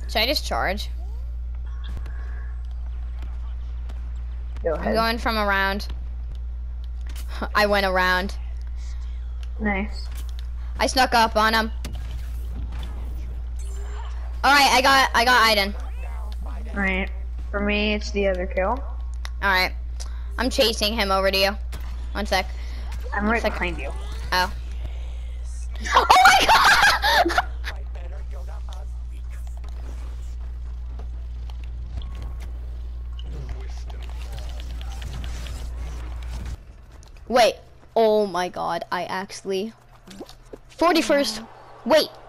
Should I just charge? Go ahead. I'm going from around. I went around. Nice. I snuck up on him. Alright, I got Aiden. Alright. For me, it's the other kill. Alright. I'm chasing him over to you. One sec. I'm right behind you. Oh. Oh my god! Wait. Oh my god, I actually... 41st. Wait.